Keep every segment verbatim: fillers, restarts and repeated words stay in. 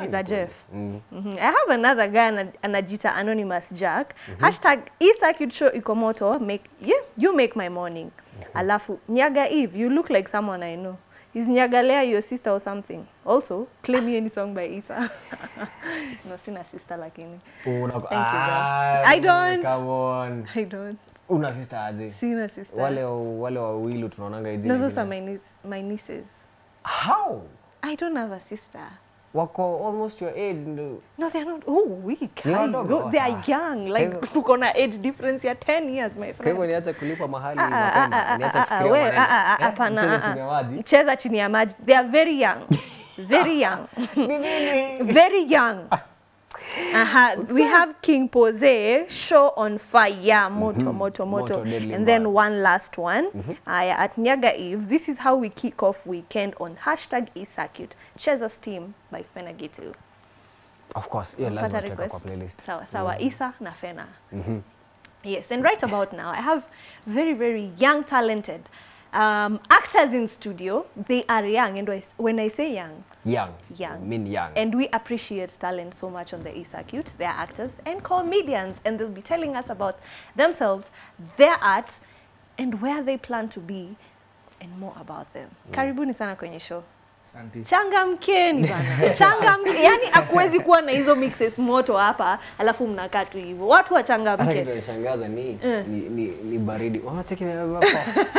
Pizza Jeff. Mm. Mm-hmm. I have another guy anajita Anonymous Jack. Mm-hmm. Hashtag E-Circuit Show Ikomoto. Make, yeah, you make my morning. Mm-hmm. Alafu, Nyaga Eve, you look like someone I know. Is Nyagalea your sister or something? Also, play me any song by Isa. No, sina sister lakini. Oh, thank ah, you, I don't. Come on. I don't. Una sister aje? Sina sister. Wale wale wawili tunaonanga hizi. No, those are my niece, my nieces. How? I don't have a sister. Wako almost your age ndo. No, they are not. Oh, we can't. No, they are young. Like tuko na age difference ya ten years, my friend. Kwa hivyo niacha kulipa mahali mapema. Niacha kufikiria maneno. Hapana. Cheza chini ya maji. Cheza chini ya maji. They are very young. Very young. Very young. Aha, uh-huh. We have King Pose, Show on Fire, Moto, mm-hmm. Moto, Moto, Moto and then bad. One last one. Mm-hmm. uh, at Nyaga Eve, this is how we kick off weekend on hashtag E-Circuit. Cheza's Team by Fena Gitu. Of course, yeah, let's check our playlist. Sawa, sawa, mm-hmm. Isa na Fena. Mm-hmm. Yes, and right about now, I have very, very young, talented um, actors in studio. They are young, and when I say young, Young. Young. I mean young. And we appreciate talent so much on the E-Circuit. They are actors and comedians, and they'll be telling us about themselves, their art, and where they plan to be, and more about them. Mm. Karibuni sana kwenye show. Asante. Changamkeni bana. Changamkeni. Yani hakuwezi kuwa na hizo mixes moto hapa, alafu mnakaa tu hivyo. Watu wachangamke. Hata kitu nishangaza ni, mm. ni ni ni baridi. Unacheki mimi hapa.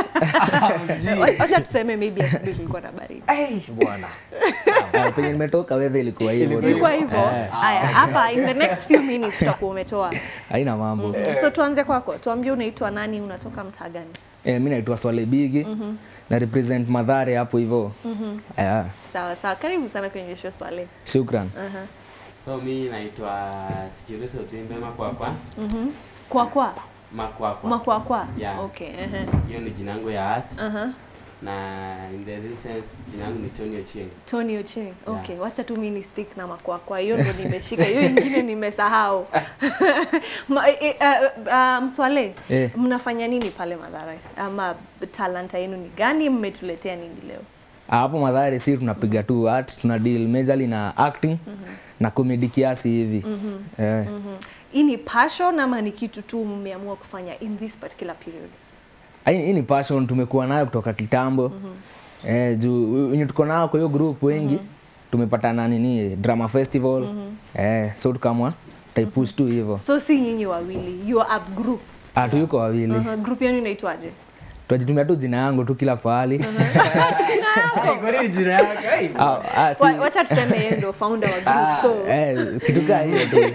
Acha tuseme maybe asubuhi kulikuwa na baridi. Eh, bwana. Ah, penye nimetoka weather ilikuwa hivyo. Ilikuwa hivyo. Haya, hapa in the next few minutes tutakuwa umetoa. Haina mambo. Mm-hmm. So tuanze kwako. Tuambie unaitwa nani, unatoka mtaa gani? Eh, mimi naitwa Swale Bigi. Mm-hmm. Na represent Mathare hapo hivyo. Mhm. Yeah. Sawa sawa. Karibu sana kwenye show Swale. Shukran. Mhm. Uh-huh. So mimi naitwa Sijuliso Timbe Makwakwa. Mhm. Kwa kwa. Makwakwa. Makwakwa. Yeah. Okay. Eh. Uh-huh. Hiyo ni jina langu ya art. Mhm. Uh-huh. Na in the real sense jina langu ni Tony Ochieng. Tony Ochieng. Okay, yeah. Wacha tu mimi ni stick na Makwakwa. Hiyo ndo nimeshika. Hiyo nyingine nimesahau. Ma, e, uh, um, Swale, eh. Mnafanya nini pale Mathare? Ama talanta yenu ni gani, mmetuletea nini leo? Hapo Mathare si tunapiga tu art, tuna deal majorly na acting mm-hmm. na comedy kiasi hivi. Mhm. Eh. Mhm. Hii ni passion ama ni kitu tu mmeamua kufanya in this particular period? Hii ni passion tumekuwa nayo kutoka kitambo. Mhm. Eh, juu wenye tuko nao kwa hiyo group wengi mm -hmm. tumepatana nini drama festival. Mm -hmm. Eh, so tukamwa taipush tu hivyo. So si nyinyi wawili, you are a group. Ah, tu yuko wawili. Uh -huh. Group yenu inaitwaje? Tunajitumia tu jina yangu tu kila pahali. Jina yako. Kwa nini jina yako? Ah, ah, si wacha tuseme yeye ndio founder wa group. So eh kitu gani hiyo tu.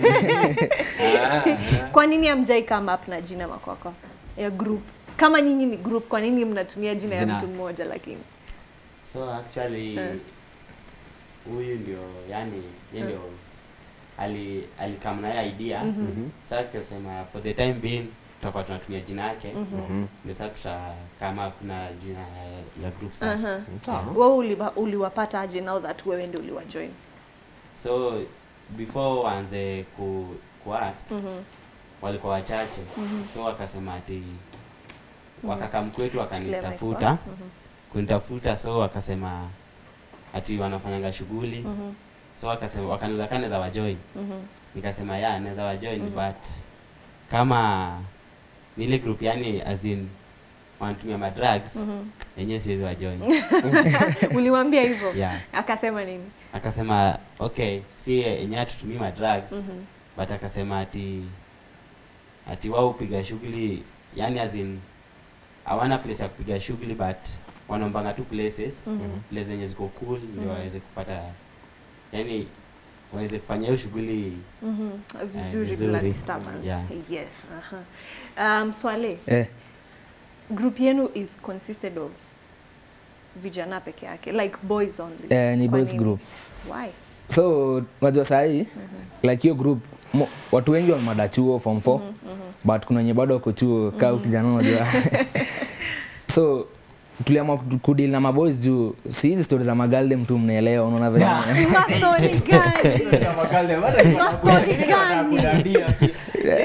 Kwa nini hamjai come up na jina Makwakwa ya group? Kama nyinyi ni group, kwa nini mnatumia jina, jina ya mtu mmoja lakini? So actually huyu uh. ndio yani yeye ndio uh. ali alikam na idea. Mm -hmm. Sasa akasema for the time being tutakuwa tunatumia jina yake. Mm -hmm. Ndio sasa tuta kama kuna jina ya group sasa. Uh -huh. Wewe uliwa, uliwapata aje now that wewe ndio uliwa join? So before waanze ku ku act mm -hmm. walikuwa wachache. Mm -hmm. So wakasema ati wakakam kwetu wakanitafuta. Mm -hmm. Kunitafuta so wakasema ati wanafanyanga shughuli. Mm -hmm. So wakasema wakaniuliza kana za wajoin. Mm -hmm. Nikasema ya naweza wajoin. Mm -hmm. But kama nile group yani as in wanatumia ma drugs mm -hmm. yenyewe siwezi wajoin. Ulimwambia hivyo? Yeah. Akasema nini? Akasema okay si yenyewe tutumie ma drugs. Mm -hmm. But akasema ati ati wao piga shughuli yani as in hawana place ya kupiga shughuli but wanaombanga tu places. Mm -hmm. Places zenye ziko cool ndio mm -hmm. waweze kupata yani waweze kufanya hiyo shughuli mhm mm vizuri bila disturbance. Yeah. Yes. Aha. Uh-huh. Um Swale. Eh. Group yenu is consisted of vijana peke yake, like boys only? Eh, ni boys group. Why? So unajua sahi mm -hmm. like hiyo group mo, watu wengi wamada chuo form four. Mm -hmm. But kuna wenye bado wako chuo mm -hmm. kama kijana unajua. So tuliamua kudeal na maboys juu si hizi stories za magalde mtu mnaelewa unaona vile. Story gani? Za magalde bado story gani? Eh, ni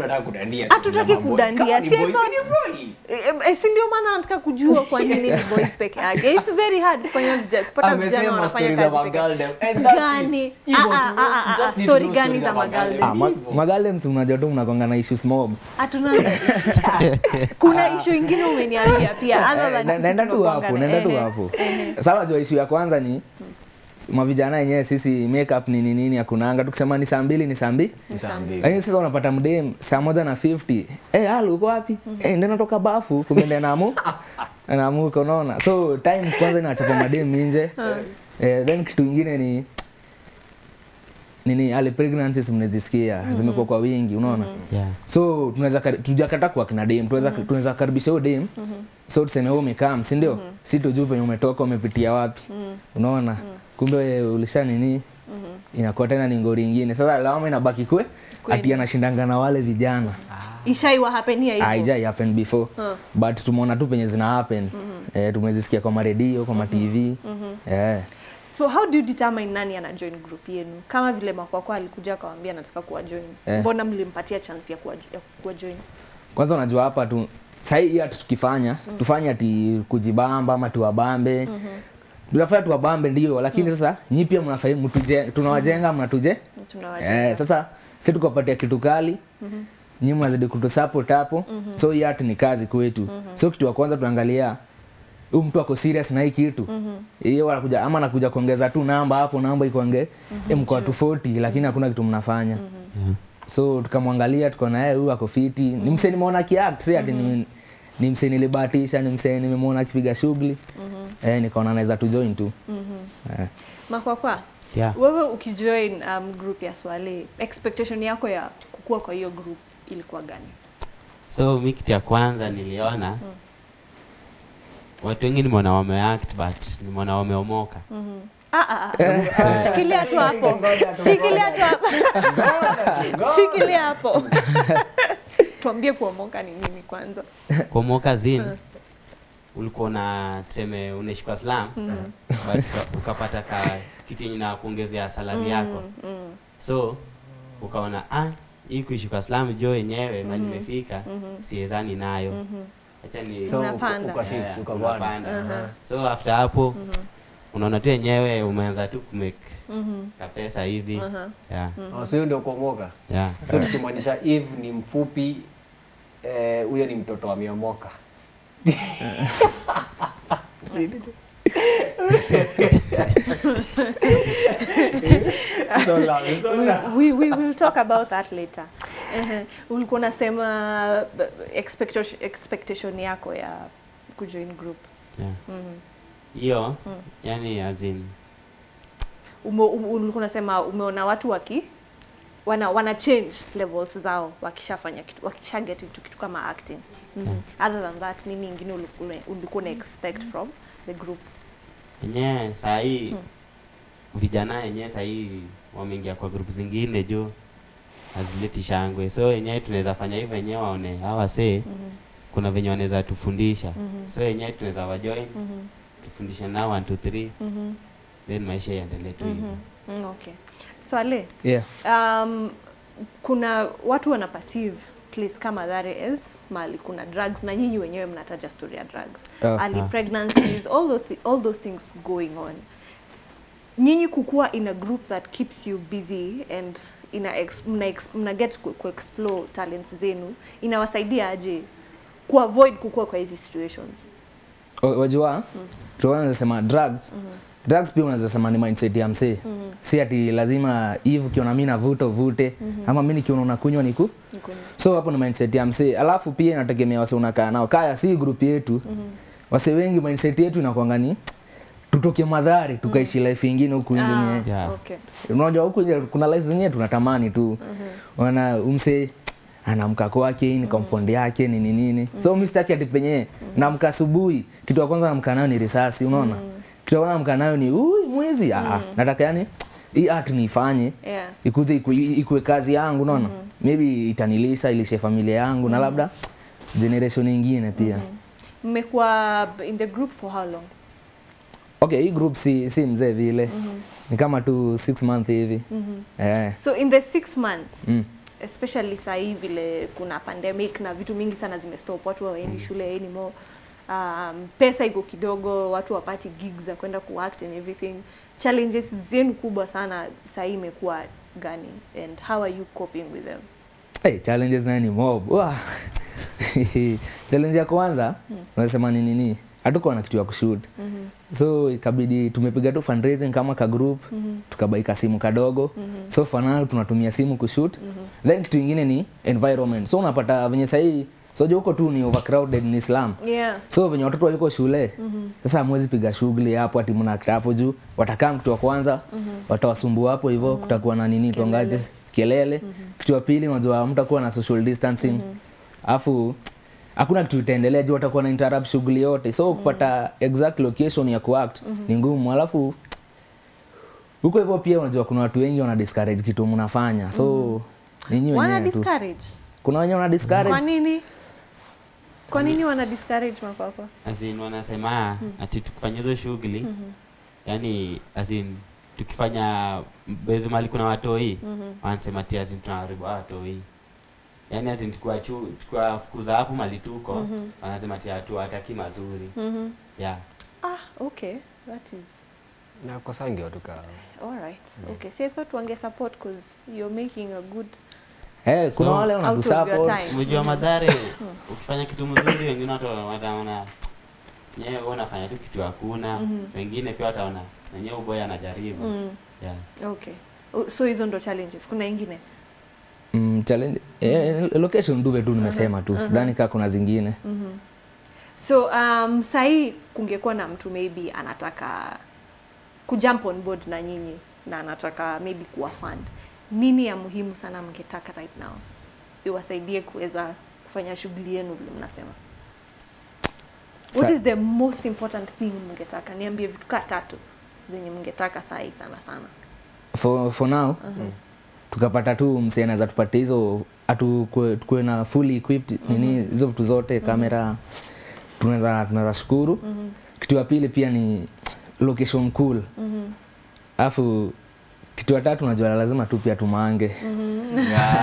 mnataka kudandia. Hatutaki kudandia. Si boy. Eh, si ndio maana nataka kujua kwa nini ni boys peke yake. It's very hard kufanya kupata vijana wanafanya kazi peke yake. Gani? Ah ah, story gani za Magaldem? Ah, Magaldem si unajua tu mnakonga na issues mob. Hatuna. Kuna issue nyingine umeniambia pia. Naenda tu hapo, naenda tu hapo. Sawa, jo issue ya kwanza ni mavijana yenyewe sisi makeup nini nini hakunanga, tukisema ni saa mbili ni saa mbili Ni saa mbili. Lakini sasa unapata mdem saa moja na fifty, eh halo uko wapi? Eh ndio natoka bafu kumende namu namu unaona. So time kwanza inachapa madem nje. Eh then kitu kingine ni nini, ale pregnancies mnazisikia zimekuwa kwa wingi, unaona. Yeah. So tunaweza tujakata kwa kina dem, tunaweza tunaweza karibisha huyo dem. So tuseme wewe umekaa, si ndio? Si tujue penye umetoka, umepitia wapi. Unaona? Kumbe ulisha nini? Inakuwa tena ni ngori nyingine. Sasa lawama inabaki kwe ati anashindanga na wale vijana. Ishaiwa hapenia hivyo. Haijai happen before. But tumeona tu penye zina happen. Eh, tumezisikia kwa radio, kwa T V. Eh. So how do you determine nani ana join group yenu? Kama vile Makwakwa alikuja akamwambia nataka kuwa join. Eh. Mbona mlimpatia chance ya kuwa, ya kuwa join? Kwanza unajua hapa tu sasa hii hata tukifanya, mm -hmm. tufanye ati kujibamba ama tuwabambe. Mhm. Mm tunafanya tuwabambe ndio, lakini mm -hmm. sasa nyinyi pia mnafahamu tuje tunawajenga mnatuje? Tunawajenga. Eh, sasa sisi tukapatia kitu kali. Mhm. Mm nyinyi mnazidi kutusupport hapo. Mm -hmm. So hii hata ni kazi kwetu. Mm -hmm. So kitu cha kwanza tuangalia huyu mtu ako serious na hii kitu. Mhm. Yeye anakuja ama anakuja kuongeza tu namba hapo, namba ikoange mm -hmm. mko watu forty lakini hakuna kitu mnafanya. Mhm. Mm -hmm. So tukamwangalia tukaona yeye huyu ako fiti. Mm -hmm. Ni mseni nimeona kiact, si ati mm -hmm. ni ni mseni nilibahatisha, ni mseni nimemuona akipiga shughuli. Mhm. Mm eh nikaona anaweza tu join tu. Mhm. Mm eh. Makwakwa. Yeah. Wewe ukijoin um, group ya Swale, expectation yako ya kukua kwa hiyo group ilikuwa gani? So mimi kitu ya kwanza niliona mm. watu wengi nimeona wameact but nimeona wameomoka. Mhm. Mm ah ah ah. Shikilia tu hapo. Shikilia tu hapo. Shikilia hapo. Tuambie kuomoka ni nini kwanza? Kuomoka zin ulikuwa na tuseme unaishi kwa slum mm -hmm. but ukapata ka kitu yenye na kuongezea salary yako. Mm -hmm. So ukaona ah hii kuishi kwa slum jo yenyewe mm -hmm. mali nimefika mm -hmm. siezani nayo. Mm -hmm. Acha ni so ukashift ukapanda. Uh -huh. So after hapo mm -hmm. unaona tu yenyewe umeanza tu kumake mhm ka pesa hivi. Uh -huh. Yeah. Mm -hmm. Oh, so ndio kuomoka. Yeah. So tukimaanisha Eve ni mfupi eh huyo ni mtoto ameomoka. So long, so long. We, we will talk about that later. Uh-huh. Ulikuwa unasema expectation expectation yako ya kujoin group. Yeah. Mhm. Hiyo mm. yani as in ulikuwa unasema umeona watu waki wana wana change levels zao wakishafanya kitu, wakisha get into kitu kama acting. Mm -hmm. Yeah. Other than that nini nyingine ulikuwa una expect from the group? Yenyewe saa hii hmm. vijana yenyewe saa hii wameingia kwa group zingine jo hazileti shangwe. So yenyewe tunaweza fanya hivyo yenyewe waone hawa say mm -hmm. kuna venye wanaweza tufundisha. Mm -hmm. So yenyewe tunaweza wa join mm -hmm. tufundisha nao one two three mm -hmm. then maisha yaendelee tu hivyo. Mm -hmm. mm, okay. Swale. Yeah. Um kuna watu wana perceive place kama that is mali kuna drugs na nyinyi wenyewe mnataja story ya drugs. Uh, early uh. pregnancies, all those th all those things going on. Nyinyi kukua in a group that keeps you busy and ina ex, mna, ex, mna get ku, ku explore talents zenu inawasaidia aje ku avoid kukua kwa hizi situations? Wajua, mm. tuanze sema drugs. Mm -hmm. Drugs pia unaweza sema ni mindset ya msee. Mm -hmm. Si ati lazima Eve kiona mimi navuta vute mm -hmm. ama mimi nikiona unakunywa niku. Nikunywa. So hapo ni mindset ya msee. Alafu pia inategemea wase unakaa nao. Kaya si group yetu. Mm -hmm. Wase wengi mindset yetu inakuanga ni tutoke Madhari tukaishi mm -hmm. life nyingine huku nje ah, ni. Yeah. Okay. Unajua huku kuna life zenyewe tunatamani tu. Mm -hmm. Wana umsee anamka kwake ni compound yake ni nini nini. Mm -hmm. So mimi sitaki ati penye mm -hmm. naamka asubuhi kitu ya kwanza naamka nayo ni risasi, unaona? Mm -hmm. Kitu ya kwanza naamka nayo ni ui mwezi ah mm -hmm. nataka yani hii art niifanye. Yeah. Ikuje ikue kazi yangu, unaona? Mm -hmm. Maybe itanilisa ilishe familia yangu mm -hmm. na labda generation nyingine pia. Mmekuwa mm -hmm. in the group for how long? Okay, hii group si si mzee vile. Mm -hmm. Ni kama tu six months hivi. Mm -hmm. Eh. So in the six months mm. especially saa hii vile kuna pandemic na vitu mingi sana zimestop, watu hawaendi mm. shule anymore. Um, pesa iko kidogo, watu wapati gigs za kwenda kuact and everything. Challenges zenu kubwa sana saa hii imekuwa gani, and how are you coping with them? Hey, challenges na ni mob. Wow. Challenge ya kwanza hmm. unasema ni nini? Hatuko na kitu ya kushoot. Mm -hmm. So ikabidi tumepiga tu fundraising kama ka group, mm -hmm. tukabaika simu kadogo. Mm -hmm. So for now tunatumia simu kushoot. Mm -hmm. Then kitu kingine ni environment. So unapata venye sahi so huko tu ni overcrowded ni Islam. Yeah. So venye watoto wako shule, mm -hmm. sasa hamwezi piga shughuli hapo ati mnakaa hapo juu, watakaa mtu wa kwanza, mm -hmm. watawasumbua hapo hivyo, mm -hmm. kutakuwa na nini tuangaje kelele. Mm -hmm. Kitu ya pili unajua mtakuwa na social distancing. Mm -hmm. Afu hakuna kitu itaendelea juu watakuwa na interrupt shughuli yote. So kupata mm -hmm. exact location ya kuact mm -hmm. ni ngumu. Alafu huko hivyo pia unajua kuna watu wengi wana discourage kitu mnafanya. So mm -hmm. ninyi wenyewe tu. Wana discourage? Kuna wenye wana discourage. Kwa nini? Kwa nini wana discourage mapapa? As in wanasema hmm. ati tukifanya hizo shughuli mm -hmm. yani as in tukifanya bezi mali kuna watoi mm -hmm. wanasema ati as in tunaharibu watoi. Yani as in tukua chu tukua fukuza hapo mali tuko mm -hmm. wanasema ati hatu hataki mazuri. Mm -hmm. Yeah. Ah, okay. That is na kosangi watu ka. All right. Yeah. Okay. So I thought wange support cause you're making a good Eh, kuna so, wale wana support. Unajua madhara ukifanya kitu mzuri wengine watu wataona yeye unafanya tu kitu hakuna, mm -hmm. wengine pia wataona wenyewe boy anajaribu. Mm. Yeah. Okay. So hizo ndo challenges. Kuna nyingine? Mm, challenge eh, location ndio tu nimesema tu. Uh -huh. Sidhani kama kuna zingine. Mhm. Mm so um sai kungekuwa na mtu maybe anataka kujump on board na nyinyi na anataka maybe kuwa fund. Nini ya muhimu sana mngetaka right now iwasaidie kuweza kufanya shughuli yenu vile mnasema? What is the most important thing mngetaka? Niambie vitu ka tatu zenye mngetaka sahi sana sana. For for now, uh -huh. tukapata tu msee anaweza tupatie hizo atu tukue na fully equipped uh -huh. nini hizo vitu zote, kamera, uh -huh. tunaweza tunaweza shukuru. Uh -huh. Kitu ya pili pia ni location cool. Uh -huh. Alafu kitu ya tatu unajua lazima tu pia tumange. Mhm.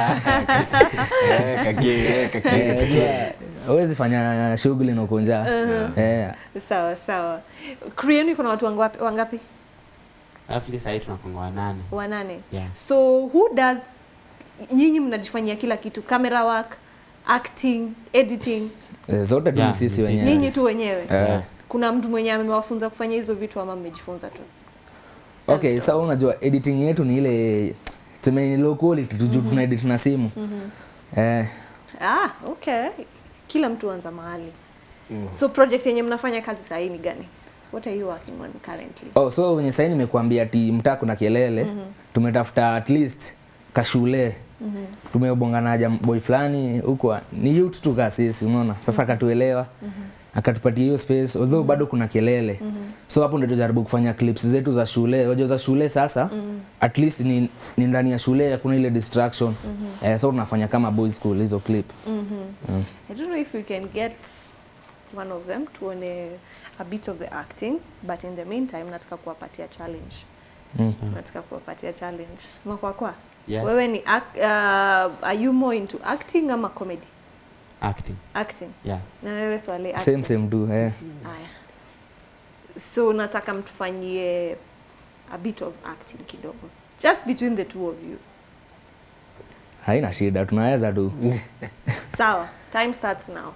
Eh kaki kaki. Hawezi fanya shughuli na ukonja. Eh. Sawa sawa. Create kuna watu wangapi wangapi? Afli sasa tunakonga wanane. Wanane. Yeah. So who does nyinyi mnajifanyia kila kitu? Camera work, acting, editing. Eh, zote tu sisi wenyewe. Nyinyi tu wenyewe. Eh. Kuna mtu mwenye amewafunza kufanya hizo vitu ama mmejifunza tu? Okay, sasa so unajua editing yetu ni ile tumeni low quality tu, mm -hmm. tuna edit na simu. Mm -hmm. Eh. Ah, okay. Kila mtu anza mahali. Mm -hmm. So project yenye mnafanya kazi sasa ni gani? What are you working on currently? Oh, so wenye sasa nimekuambia ati mtaa kuna kelele, mm -hmm. tumetafuta at least kashule. Mm -hmm. Tumebongana boy fulani huko ni youth tu kasisi, unaona? Sasa akatuelewa. Mm -hmm. akatupatia hiyo space, although mm -hmm. bado kuna kelele. Mm -hmm. So hapo ndio tunajaribu kufanya clips zetu za shule. Wajua za shule sasa, mm -hmm. at least ni, ni ndani ya shule kuna ile distraction. Mm -hmm. eh, so tunafanya kama boys school hizo clip. Mm -hmm. mm. I don't know if we can get one of them to on a, a bit of the acting, but in the meantime nataka kuwapatia challenge. Mm -hmm. Nataka kuwapatia challenge. Mwakwa kwa? Yes. Wewe ni act, uh, are you more into acting ama comedy? Acting. Acting. Yeah. Na wewe swali acting. Same same do, eh. Haya. So nataka mtufanyie a bit of acting kidogo. Just between the two of you. Haina shida, tunaweza tu. Sawa, time starts now.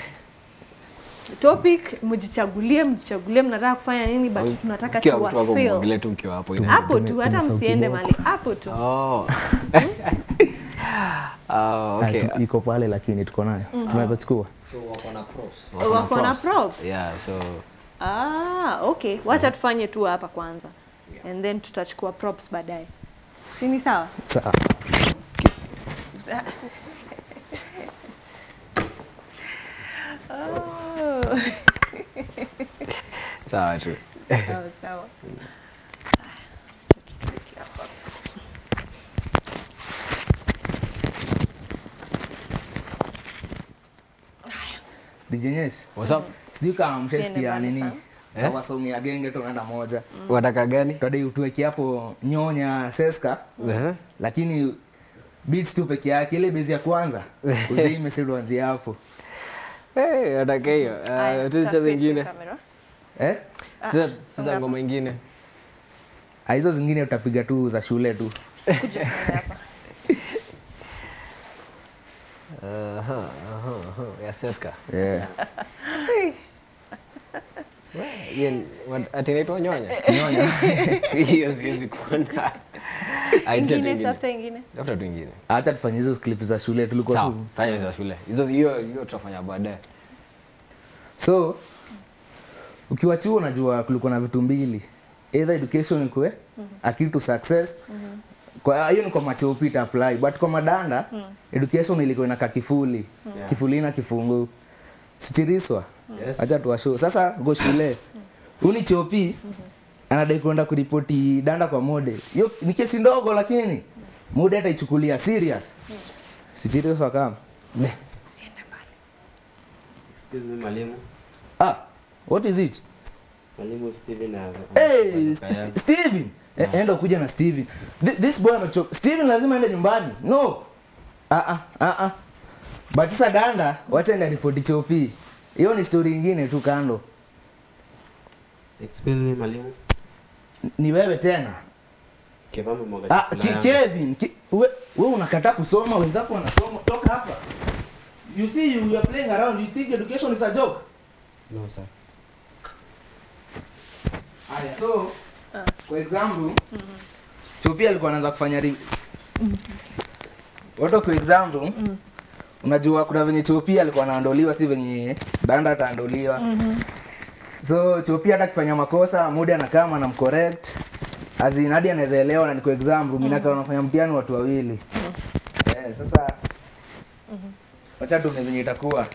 Topic mjichagulie, mjichagulie mnataka kufanya nini, but tunataka tu wa feel. Kile tu mkiwa hapo ina. Hapo tu, hata msiende mali. Hapo tu. Oh. Ah, uh, okay. Iko pale lakini tuko nayo. Mm -hmm. Tunaweza chukua. So wako na props. Wako, wako na props. Yeah, so ah, okay. Wacha tufanye tu hapa kwanza. Yeah. And then tutachukua props baadaye. Si ni sawa? Sawa. Oh. Sawa tu. Sawa sawa. Dijenyes. What's up? Sijui kama mshesikia nini. Kama songi ya genge tunaenda moja. Wataka gani? Tadi utuweke hapo nyonya seska. Uh -huh. Lakini beats tu peke yake, ile base ya kwanza uzime si tuanzie hapo. Eh, ataka hiyo. Uh, tucheze zingine. Eh? Tucheze tucheze ngoma nyingine. Ah, hizo zingine utapiga tu za shule tu. Kuja hapa. Aha, aha, aha. Ya Seska. Yeah. Yen, ati inaitwa nyonya? Nyonya. Hiyo siwezi kuona. Ingine tafuta ingine. Tafuta tu ingine. Acha tufanye hizo clip za shule tulikuwa Sawa, tu. fanya za shule. Hizo hiyo hiyo tutafanya baadaye. So ukiwa chuo unajua kulikuwa na vitu mbili. Either education ikue, mm -hmm. akili to success. Mm -hmm. Kwa hiyo ni kwa macho upita apply, but kwa madanda mm -hmm. education ilikuwa inaka kifuli. Mm -hmm. Kifuli na kifungu. Sitiriswa. Yes. Acha tuwashow. Sasa go shule. Uni chopi mm -hmm. anadai kwenda kuripoti danda kwa mode. Hiyo ni kesi ndogo lakini mode ataichukulia serious. Mm -hmm. Sitiriswa kama. Ne. Sienda mbali. Excuse me mwalimu. Ah, what is it? Mwalimu Steven na Hey, Steven. Yeah. Enda kuja na Steven. Th this boy amechoka. Steven lazima aende nyumbani. No. Ah ah ah ah. But sasa danda wacha enda report chopi. Hiyo ni story nyingine tu kando. Excuse me mwalimu. Ni wewe tena. Kevambe mwaga. Ah, ki Kevin, ki, we, we unakataa kusoma, wenzako wanasoma. Toka hapa. You see you, you are playing around. You think education is a joke? No sir. Aya, so uh. for example, mm -hmm. Chopi alikuwa anaanza kufanya mm -hmm. Wato kwa example, mm -hmm. unajua kuna venye Chopi alikuwa anaandoliwa si venye danda ataandoliwa. Mm -hmm. So Chopi hata kufanya makosa, muda anakaa na mcorrect. Azin hadi anaweza elewa na ni kwa example, mimi naka unafanya mtihani watu wawili. Mm -hmm. Eh, sasa mm -hmm. wacha tu venye itakuwa.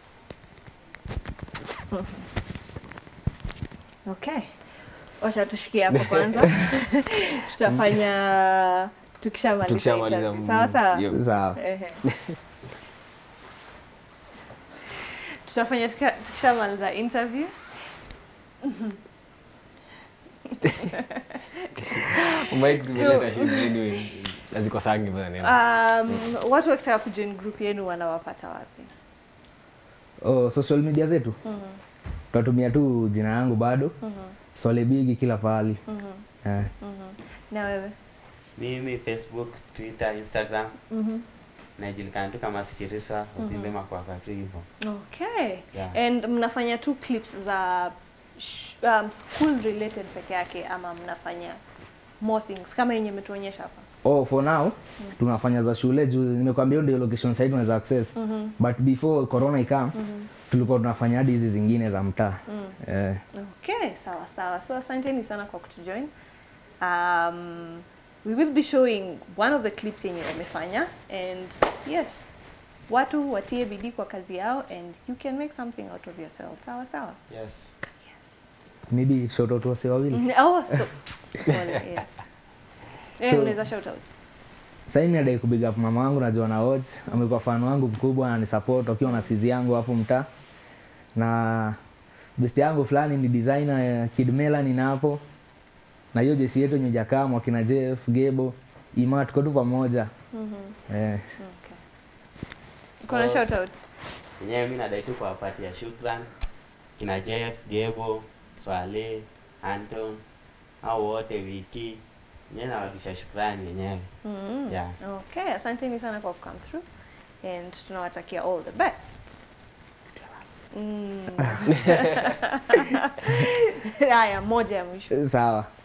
Mm -hmm. Okay. Wacha tushikie hapo kwanza. Tutafanya tukishamaliza. Tukishamaliza. Sawa sawa. Sawa. Ehe. Tutafanya tukishamaliza interview. Mike zimeleta shida ndio laziko sangi bwana. Um, watu wakitaka kujoin group yenu wanawapata wapi? Oh, social media zetu. Mhm. Mm Tutatumia tu jina yangu bado. Mhm. Mm Swale Bigi kila pahali. Mhm. Mm eh. Mhm. Mm na wewe? Mimi Facebook, Twitter, Instagram. Mhm. Mm najulikana tu kama Sitirisa Obimbe kwa wakati hivyo. Okay. Yeah. And mnafanya tu clips za um, school related peke yake ama mnafanya more things kama yenye umetuonyesha hapa? Oh, for now mm -hmm. tunafanya za shule juu nimekwambia ndio location site unaweza access. Mm -hmm. But before corona ikam, mm -hmm. tulikuwa tunafanya hadi hizi zingine za mtaa. Mm. Eh. Okay, sawa sawa. So asanteni sana kwa kutujoin. Um we will be showing one of the clips yenye wamefanya and yes, watu watie bidii kwa kazi yao and you can make something out of yourself. Sawa sawa? Yes. Yes. Maybe shout out wase wawili. Oh, so. Well, yes. Eh, so, unaweza shout out. Sasa mimi nadai kubig up mama wangu na Joanna Odds, amekuwa fan wangu mkubwa na ni support akiwa na sizi yangu hapo mtaa. Na best yangu fulani ni designer Kid Melanie na hapo. Na hiyo jesi yetu nyoja kama kina Jeff, Gebo, Ima tuko tu pamoja. Mhm. Mm eh. Okay. Kuna shout out. Yenyewe mimi nadai tu kwa party ya shukrani. Kina Jeff, Gebo, Swale, Anton, hao wote wiki. Yenyewe nawadisha shukrani yenyewe. Mm. Yeah. Okay, asanteni sana kwa come through and tunawatakia all the best. Mm. Haya, moja ya mwisho. Sawa.